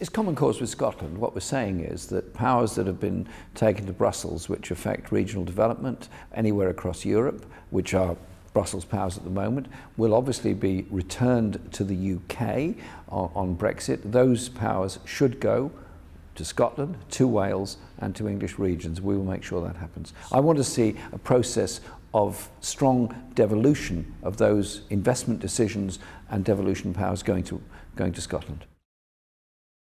It's common cause with Scotland. What we're saying is that powers that have been taken to Brussels, which affect regional development anywhere across Europe, which are Brussels powers at the moment, will obviously be returned to the UK on Brexit. Those powers should go to Scotland, to Wales and to English regions. We will make sure that happens. I want to see a process of strong devolution of those investment decisions and devolution powers going to Scotland.